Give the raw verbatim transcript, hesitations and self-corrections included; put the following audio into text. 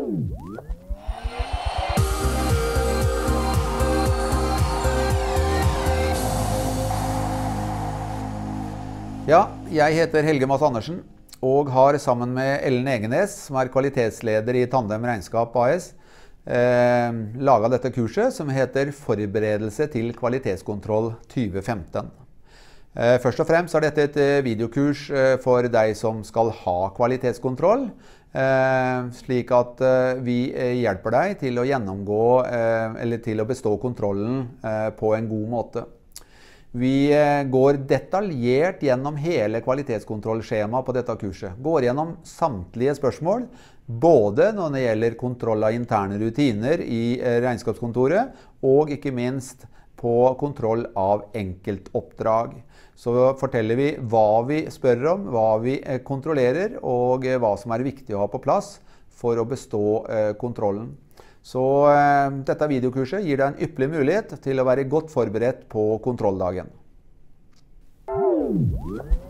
Ja, jeg heter Helge Mads Andersen og har sammen med Ellen Egenes, som er kvalitetsleder i Tandem Regnskap A S, eh, laget dette kurset som heter Forberedelse til kvalitetskontroll tjue femten. Eh, først og fremst er dette et videokurs eh, for deg som skal ha kvalitetskontroll, eh, slik at eh, vi hjelper deg til å gjennomgå eh, eller til å bestå kontrollen eh, på en god måte. Vi går detaljert gjennom hele kvalitetskontrollskjemaet på dette kurset. Går gjennom samtlige spørsmål, både når det gjelder kontroll av interne rutiner i regnskapskontoret, og ikke minst på kontroll av enkeltoppdrag. Så forteller vi hva vi spør om, hva vi kontrollerer, og hva som er viktig å ha på plass for å bestå kontrollen. Så eh, dette videokurset gir deg en ypperlig mulighet til å være godt forberedt på kontrolldagen.